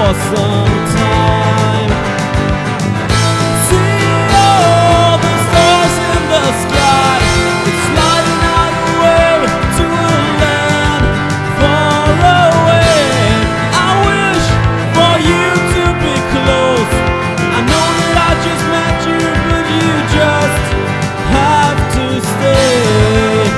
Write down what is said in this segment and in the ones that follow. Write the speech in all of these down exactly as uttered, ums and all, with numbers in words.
for some time. See all the stars in the sky, it's sliding out away to a land far away. I wish for you to be close. I know that I just met you, but you just have to stay.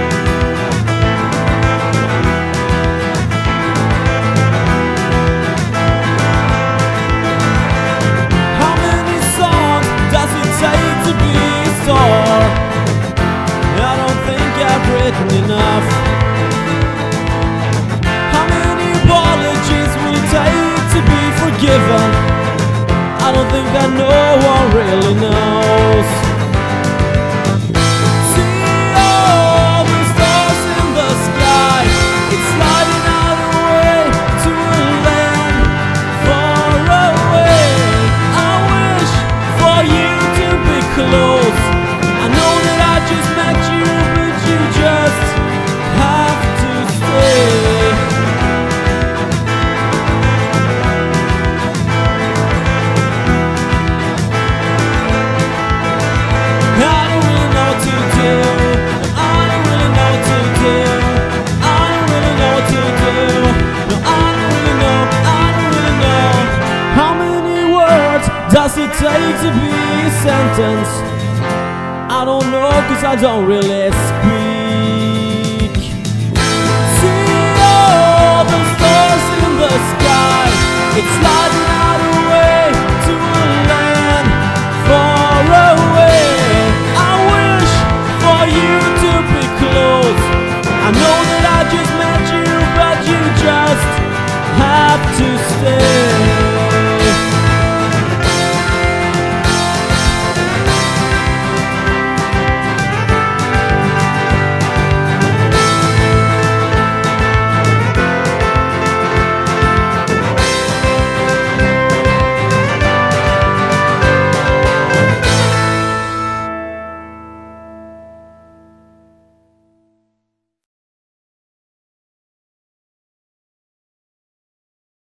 How many songs does it take to be a star? I don't think I've written enough. How many apologies will it take to be forgiven? I don't think that no one really knows. See all the stars in the sky, it's sliding out away to a land far away. I wish for you to be close. I know that I just met you, but you just have to stay. I don't really know what to do. I don't really know what to do. I don't really know what to do. No, I don't really know. I don't really know. How many words does it take to be a sentence? I don't know, 'cause I don't really speak.